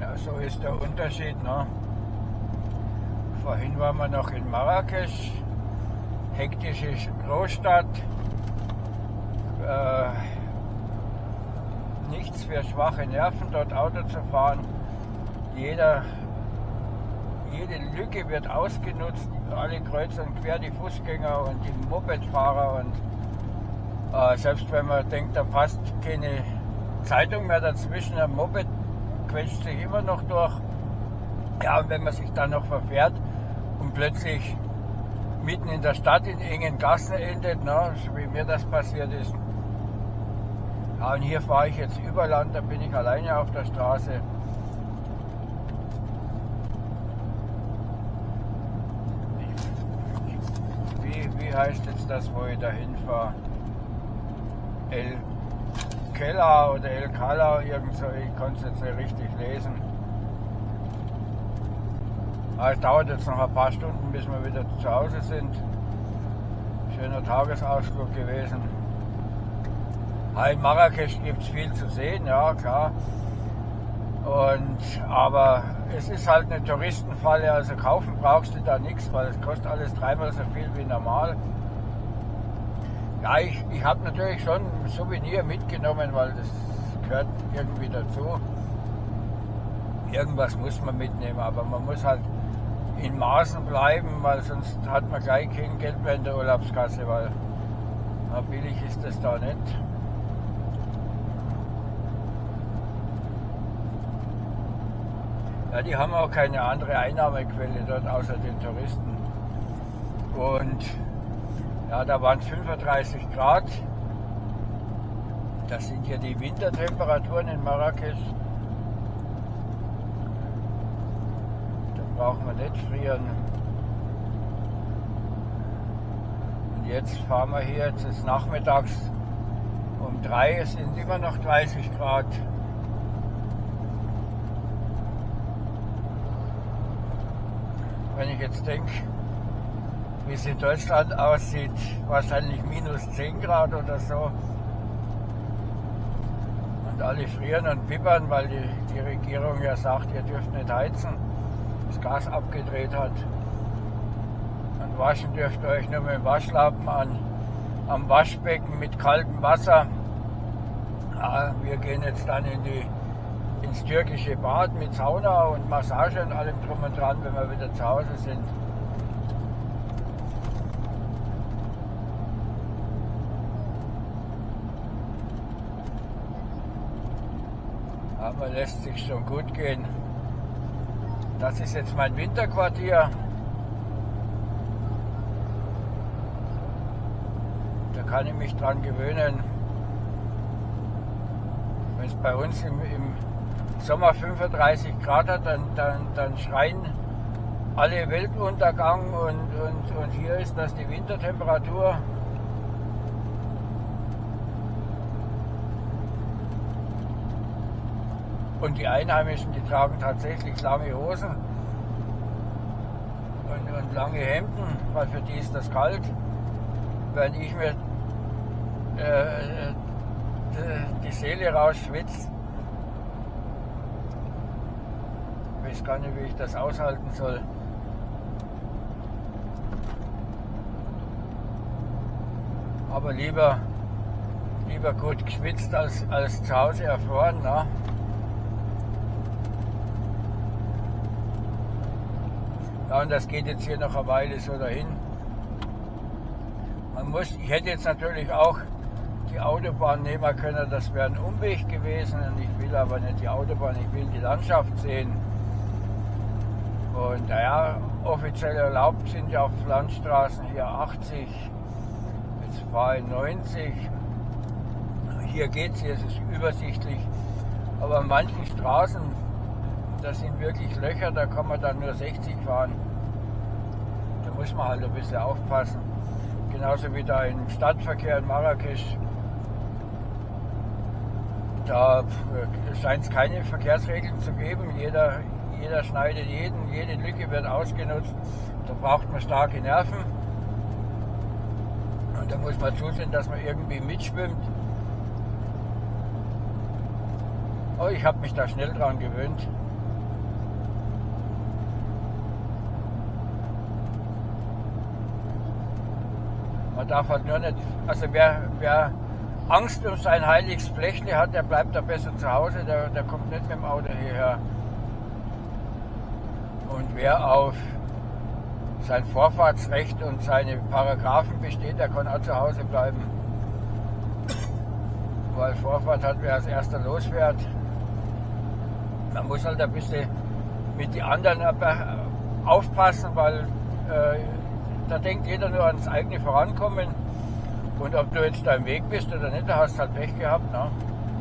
Ja, so ist der Unterschied, ne? Vorhin waren wir noch in Marrakesch, hektische Großstadt, nichts für schwache Nerven, dort Auto zu fahren. Jede Lücke wird ausgenutzt, alle kreuz und quer, die Fußgänger und die Mopedfahrer, und selbst wenn man denkt, da passt keine Zeitung mehr dazwischen, ein Moped quetscht sich immer noch durch. Ja, und wenn man sich dann noch verfährt und plötzlich mitten in der Stadt in engen Gassen endet, ne, so wie mir das passiert ist. Ja, und hier fahre ich jetzt über Land, da bin ich alleine auf der Straße. Wie heißt jetzt das, wo ich da hinfahre? El Kella oder El Kala, irgend so, ich konnte es jetzt nicht richtig lesen. Aber es dauert jetzt noch ein paar Stunden, bis wir wieder zu Hause sind. Schöner Tagesausflug gewesen. In Marrakesch gibt es viel zu sehen, ja klar. Aber es ist halt eine Touristenfalle, also kaufen brauchst du da nichts, weil es kostet alles dreimal so viel wie normal. Ja, ich habe natürlich schon ein Souvenir mitgenommen, weil das gehört irgendwie dazu. Irgendwas muss man mitnehmen, aber man muss halt in Maßen bleiben, weil sonst hat man gleich kein Geld mehr in der Urlaubskasse, weil billig ist das da nicht. Ja, die haben auch keine andere Einnahmequelle dort außer den Touristen. Und ja, da waren 35 Grad. Das sind ja die Wintertemperaturen in Marrakesch. Da brauchen wir nicht frieren. Und jetzt fahren wir hier, jetzt ist nachmittags um 3, es sind immer noch 30 Grad. Wenn ich jetzt denke, wie es in Deutschland aussieht, wahrscheinlich minus 10 Grad oder so. Und alle frieren und bibbern, weil die Regierung ja sagt, ihr dürft nicht heizen, das Gas abgedreht hat. Und waschen dürft ihr euch nur mit dem Waschlappen am Waschbecken mit kaltem Wasser. Ja, wir gehen jetzt dann ins türkische Bad mit Sauna und Massage und allem drum und dran, wenn wir wieder zu Hause sind. Aber lässt sich schon gut gehen. Das ist jetzt mein Winterquartier. Da kann ich mich dran gewöhnen. Wenn es bei uns im Sommer 35 Grad hat, dann schreien alle Weltuntergang, und hier ist das die Wintertemperatur. Und die Einheimischen, die tragen tatsächlich lange Hosen und lange Hemden, weil für die ist das kalt. Wenn ich mir die Seele rausschwitze, ich weiß gar nicht, wie ich das aushalten soll. Aber lieber gut geschwitzt als zu Hause erfroren. Na? Ja, und das geht jetzt hier noch eine Weile so dahin. Ich hätte jetzt natürlich auch die Autobahn nehmen können, das wäre ein Umweg gewesen, und ich will aber nicht die Autobahn, ich will die Landschaft sehen. Und naja, offiziell erlaubt sind ja auf Landstraßen hier 80, jetzt fahre ich 90. Hier geht es, hier ist es übersichtlich, aber an manchen Straßen, das sind wirklich Löcher, da kann man dann nur 60 fahren. Da muss man halt ein bisschen aufpassen. Genauso wie da im Stadtverkehr in Marrakesch. Da scheint es keine Verkehrsregeln zu geben. Jeder schneidet jeden, jede Lücke wird ausgenutzt. Da braucht man starke Nerven. Und da muss man zusehen, dass man irgendwie mitschwimmt. Oh, ich habe mich da schnell dran gewöhnt. darf halt nur nicht, also wer Angst um sein heiliges Blechle hat, der bleibt da besser zu Hause, der kommt nicht mit dem Auto hierher. Und wer auf sein Vorfahrtsrecht und seine Paragraphen besteht, der kann auch zu Hause bleiben. Weil Vorfahrt hat, wer als erster losfährt. Man muss halt ein bisschen mit den anderen aufpassen, weil da denkt jeder nur ans eigene Vorankommen. Und ob du jetzt da im Weg bist oder nicht, da hast du halt Pech gehabt. Ne?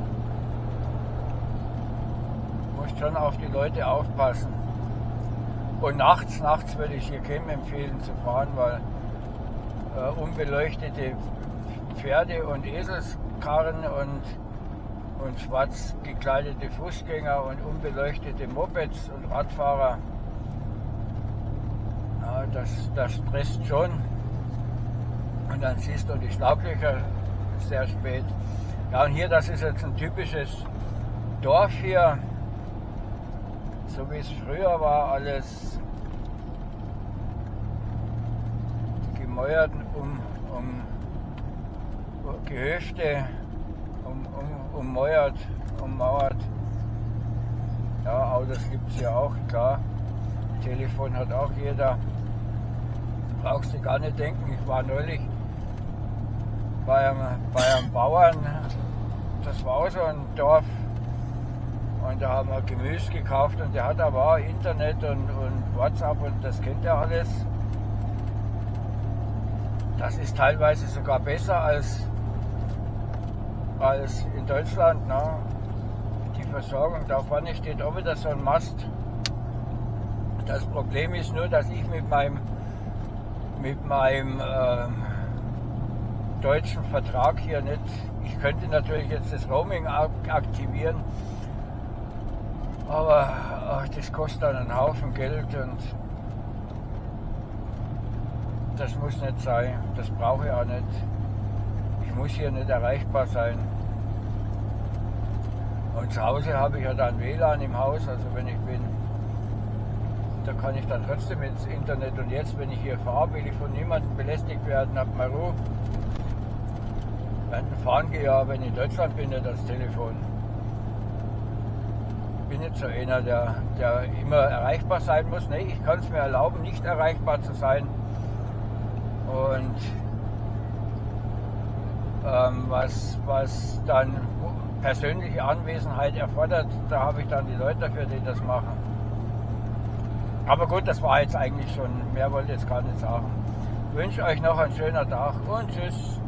Du musst schon auf die Leute aufpassen. Und nachts würde ich hier keinem empfehlen zu fahren, weil unbeleuchtete Pferde und Eselskarren und schwarz gekleidete Fußgänger und unbeleuchtete Mopeds und Radfahrer, ja, das stresst schon. Und dann siehst du die Schlaglöcher sehr spät. Ja, und hier, das ist jetzt ein typisches Dorf hier, so wie es früher war, alles gemäuert um Gehöfte, ummauert. Ja, Autos gibt es ja auch, klar. Telefon hat auch jeder. Brauchst du gar nicht denken. Ich war neulich bei einem Bauern, das war auch so ein Dorf, und da haben wir Gemüse gekauft und der hat aber auch Internet und WhatsApp und das kennt er alles. Das ist teilweise sogar besser als in Deutschland. Ne? Die Versorgung, da vorne steht auch wieder so ein Mast. Das Problem ist nur, dass ich mit meinem deutschen Vertrag hier nicht, ich könnte natürlich jetzt das Roaming aktivieren, aber das kostet dann einen Haufen Geld und das muss nicht sein, das brauche ich auch nicht. Ich muss hier nicht erreichbar sein. Und zu Hause habe ich ja dann WLAN im Haus, also wenn ich bin, da kann ich dann trotzdem ins Internet. Und jetzt, wenn ich hier fahre, will ich von niemandem belästigt werden, habe mal Ruhe. Während dem Fahren gehe ich ja, wenn ich in Deutschland bin, nicht das Telefon. Ich bin nicht so einer, der immer erreichbar sein muss. Nee, ich kann es mir erlauben, nicht erreichbar zu sein. Und was dann persönliche Anwesenheit erfordert, da habe ich dann die Leute dafür, die das machen. Aber gut, das war jetzt eigentlich schon, mehr wollte ich jetzt gar nicht sagen. Ich wünsche euch noch einen schönen Tag und tschüss.